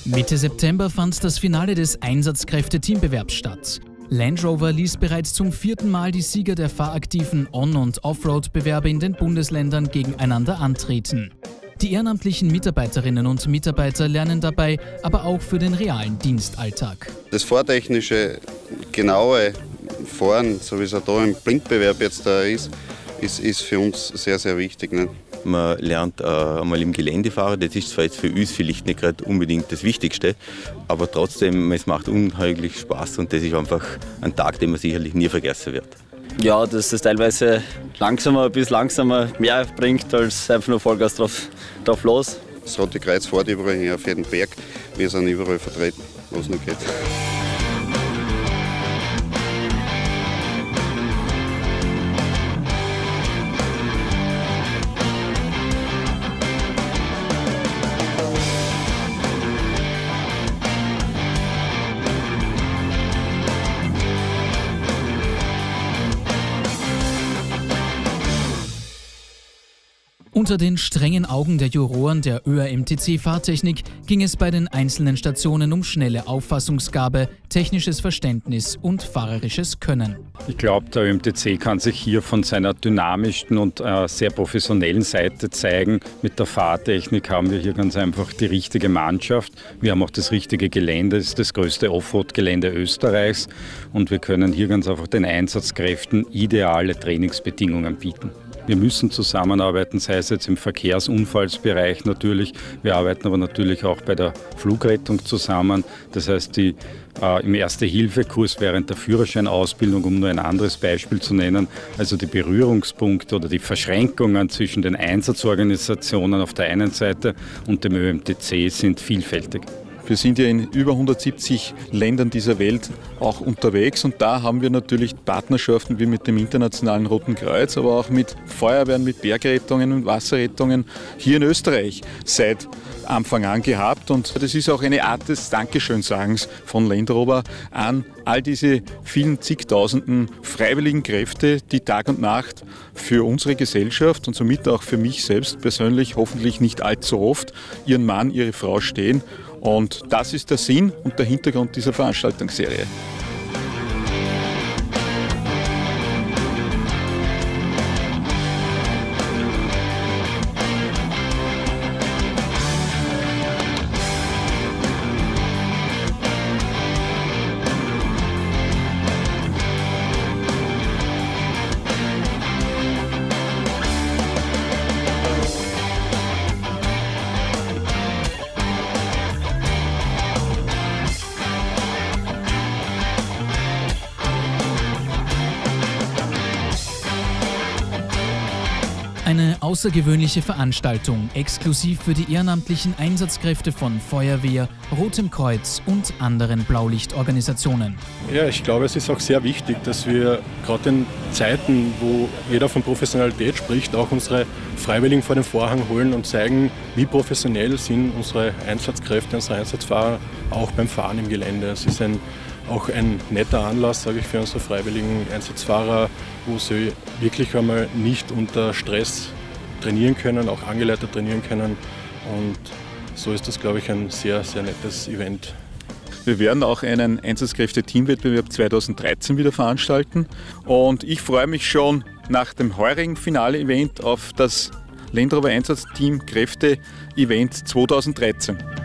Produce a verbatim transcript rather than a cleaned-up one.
Mitte September fand das Finale des Einsatzkräfte-Teambewerbs statt. Land Rover ließ bereits zum vierten Mal die Sieger der fahraktiven On- und Offroad-Bewerbe in den Bundesländern gegeneinander antreten. Die ehrenamtlichen Mitarbeiterinnen und Mitarbeiter lernen dabei aber auch für den realen Dienstalltag. Das fahrtechnische, genaue Fahren, so wie es auch da im Blindbewerb jetzt da ist, ist, ist für uns sehr, sehr wichtig. Ne? Man lernt äh, einmal im Gelände fahren, das ist zwar jetzt für uns vielleicht nicht gerade unbedingt das Wichtigste, aber trotzdem, es macht unheimlich Spaß und das ist einfach ein Tag, den man sicherlich nie vergessen wird. Ja, dass das teilweise langsamer bis langsamer mehr bringt, als einfach nur Vollgas drauf, drauf los. Das Rote Kreuz fährt überall hin, auf jeden Berg. Wir sind überall vertreten, wo es noch geht. Unter den strengen Augen der Juroren der Ö A M T C-Fahrtechnik ging es bei den einzelnen Stationen um schnelle Auffassungsgabe, technisches Verständnis und fahrerisches Können. Ich glaube, der Ö A M T C kann sich hier von seiner dynamischen und äh, sehr professionellen Seite zeigen. Mit der Fahrtechnik haben wir hier ganz einfach die richtige Mannschaft. Wir haben auch das richtige Gelände, das ist das größte Offroad-Gelände Österreichs und wir können hier ganz einfach den Einsatzkräften ideale Trainingsbedingungen bieten. Wir müssen zusammenarbeiten, sei es jetzt im Verkehrsunfallsbereich natürlich. Wir arbeiten aber natürlich auch bei der Flugrettung zusammen. Das heißt, die, äh, im Erste-Hilfe-Kurs während der Führerscheinausbildung, um nur ein anderes Beispiel zu nennen, also die Berührungspunkte oder die Verschränkungen zwischen den Einsatzorganisationen auf der einen Seite und dem Ö A M T C sind vielfältig. Wir sind ja in über hundertsiebzig Ländern dieser Welt auch unterwegs und da haben wir natürlich Partnerschaften wie mit dem Internationalen Roten Kreuz, aber auch mit Feuerwehren, mit Bergrettungen und Wasserrettungen hier in Österreich seit Anfang an gehabt. Und das ist auch eine Art des Dankeschönsagens von Land Rover an all diese vielen zigtausenden freiwilligen Kräfte, die Tag und Nacht für unsere Gesellschaft und somit auch für mich selbst persönlich hoffentlich nicht allzu oft ihren Mann, ihre Frau stehen. Und das ist der Sinn und der Hintergrund dieser Veranstaltungsserie. Eine außergewöhnliche Veranstaltung, exklusiv für die ehrenamtlichen Einsatzkräfte von Feuerwehr, Rotem Kreuz und anderen Blaulichtorganisationen. Ja, ich glaube, es ist auch sehr wichtig, dass wir gerade in Zeiten, wo jeder von Professionalität spricht, auch unsere Freiwilligen vor den Vorhang holen und zeigen, wie professionell sind unsere Einsatzkräfte, unsere Einsatzfahrer auch beim Fahren im Gelände. Es ist ein auch ein netter Anlass, sage ich, für unsere freiwilligen Einsatzfahrer, wo sie wirklich einmal nicht unter Stress trainieren können, auch angeleitet trainieren können. Und so ist das, glaube ich, ein sehr, sehr nettes Event. Wir werden auch einen Einsatzkräfte-Teamwettbewerb zweitausenddreizehn wieder veranstalten. Und ich freue mich schon nach dem heurigen Finale-Event auf das Land Rover Einsatzteam Kräfte-Event zweitausenddreizehn.